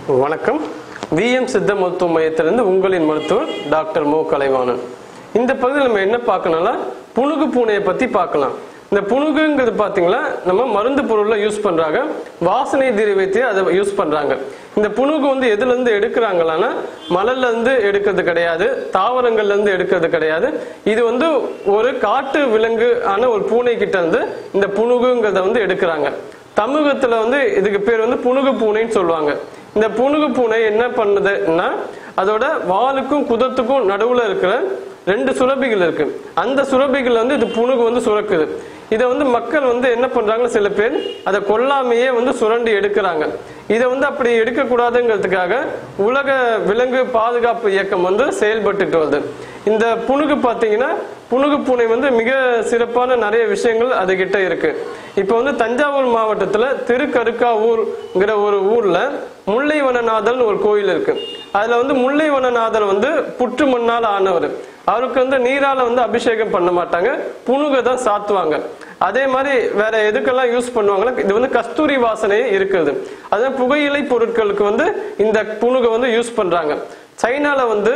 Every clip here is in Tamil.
வணக்கம். விஎம் சித்த மருத்துவ மையத்திலிருந்து உங்களின் மருத்துவர் டாக்டர் மு கலைவாணன். இந்த பகுதியில் நம்ம என்ன பார்க்கணும்னா புனுகு பூனையை பத்தி பார்க்கலாம். இந்த புனுகுங்கிறது பாத்தீங்கன்னா நம்ம மருந்து பொருள்ல யூஸ் பண்றாங்க, வாசனை திரவியத்தை அதை யூஸ் பண்றாங்க. இந்த புனுகு வந்து எதுல இருந்து எடுக்கிறாங்களான்னா மலர்ல இருந்து எடுக்கிறது கிடையாது, தாவரங்கள்ல இருந்து எடுக்கிறது கிடையாது. இது வந்து ஒரு காட்டு விலங்கு ஆன ஒரு பூனை கிட்ட இருந்து இந்த புனுகுங்கிறத வந்து எடுக்கிறாங்க. தமிழகத்துல வந்து இதுக்கு பேர் வந்து புனுகு பூனைன்னு சொல்லுவாங்க. இந்த புனுகு பூனை என்ன பண்ணுதுன்னா அதோட வாலுக்கும் குதத்துக்கும் நடுவுல இருக்கிற 2 சுரபிகள் இருக்கு. அந்த சுரபிகள் வந்து இது புனுகு வந்து சுரக்குது. இதை வந்து மக்கள் வந்து என்ன பண்றாங்க, சில பேர் அதை கொல்லாமையே வந்து சுரண்டி எடுக்கிறாங்க. இதை வந்து அப்படி எடுக்கக்கூடாதுங்கிறதுக்காக உலக விலங்கு பாதுகாப்பு இயக்கம் வந்து செயல்பட்டு வருது. இந்த புனுகு பாத்தீங்கன்னா புனுகு பூனை வந்து மிக சிறப்பான நிறைய விஷயங்கள் அது கிட்ட இருக்கு. இப்ப வந்து தஞ்சாவூர் மாவட்டத்துல திருக்கருக்காவூர்ங்கிற ஒரு ஊர்ல முல்லைவனநாதர் ஒரு கோயில் இருக்கு. அதுல வந்து முல்லைவனநாதர் வந்து புற்று மண்ணால் ஆனவர். அவருக்கு வந்து நீரால வந்து அபிஷேகம் பண்ண மாட்டாங்க, புனுகை தான் சாத்துவாங்க. அதே மாதிரி வேற எதுக்கெல்லாம் யூஸ் பண்ணுவாங்கன்னா இது வந்து கஸ்தூரி வாசனை இருக்குது. அதான் புகையிலை பொருட்களுக்கு வந்து இந்த புனுகை வந்து யூஸ் பண்றாங்க. சைனால வந்து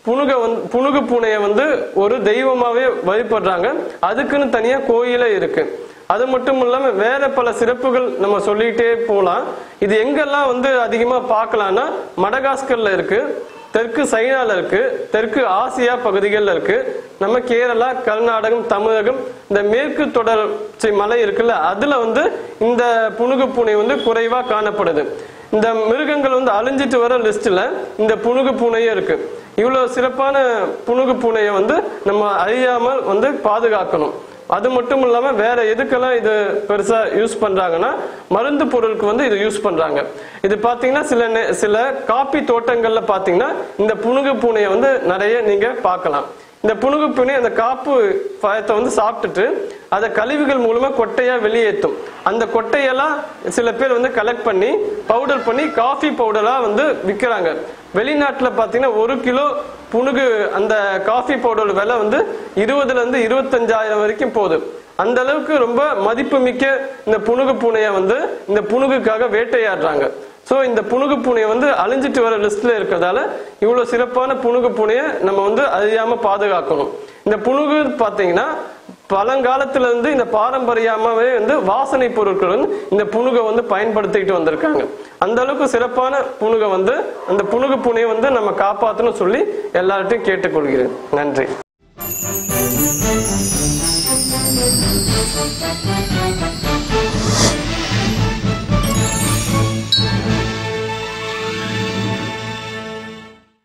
புனுகு பூனையை வந்து ஒரு தெய்வமாவே வழிபடுறாங்க. அதுக்குன்னு தனியா கோயிலே இருக்கு. அது மட்டும் இல்லாம வேற பல சிறப்புகள் நம்ம சொல்லிட்டே போலாம். இது எங்கெல்லாம் வந்து அதிகமா பார்க்கலாம்னா மடகாஸ்கர்ல இருக்கு, தெற்கு சைனால இருக்கு, தெற்கு ஆசியா பகுதிகளில் இருக்கு, நம்ம கேரளா, கர்நாடகம், தமிழகம், இந்த மேற்கு தொடர்ச்சி மலை இருக்குல்ல அதுல வந்து இந்த புனுகு பூனை வந்து குறைவா காணப்படுது. இந்த மிருகங்கள் வந்து அழிஞ்சிட்டு வர லிஸ்ட்ல இந்த புனுகு பூனையே இருக்கு. இவ்வளவு சிறப்பான புனுகு பூனையை வந்து நம்ம அழியாமல் வந்து பாதுகாக்கணும். அது மட்டும் இல்லாம வேற எதுக்கெல்லாம் இது பெருசா யூஸ் பண்றாங்கன்னா மருந்து பொருளுக்கு வந்து இது யூஸ் பண்றாங்க. இது பாத்தீங்கன்னா சில காப்பி தோட்டங்கள்ல பாத்தீங்கன்னா இந்த புனுகு பூனையை வந்து நிறைய நீங்க பார்க்கலாம். இந்த புனுகு பூனை அந்த காப்பு பழத்தை வந்து சாப்பிட்டுட்டு அதை கழிவுகள் மூலமா கொட்டையா வெளியேற்றும். அந்த கொட்டையெல்லாம் சில பேர் வந்து கலெக்ட் பண்ணி பவுடர் பண்ணி காஃபி பவுடரா வந்து விற்கிறாங்க. வெளிநாட்டுல பாத்தீங்கன்னா 1 கிலோ புனுகு அந்த காஃபி பவுடர் விலை வந்து 20,000 இருந்து 25,000 வரைக்கும் போகுது. அந்த அளவுக்கு ரொம்ப மதிப்பு மிக்க இந்த புனுகு பூனையை வந்து இந்த புனுகுக்காக வேட்டையாடுறாங்க. சோ இந்த புனுகு பூனையை வந்து அழிஞ்சிட்டு வர லிஸ்ட்ல இருக்கிறதால இவ்வளவு சிறப்பான புனுகு பூனையை நம்ம வந்து அழியாம பாதுகாக்கணும். இந்த புனுகு பாத்தீங்கன்னா பழங்காலத்துல இருந்து இந்த பாரம்பரியமாவே வந்து வாசனை பொருட்கள் வந்து இந்த புனுகை வந்து பயன்படுத்திக்கிட்டு வந்திருக்காங்க. அந்த அளவுக்கு சிறப்பான புனுகை வந்து அந்த புனுகு பூனையை வந்து நம்ம காப்பாற்றணும் சொல்லி எல்லார்ட்டையும் கேட்டுக்கொள்கிறேன். நன்றி.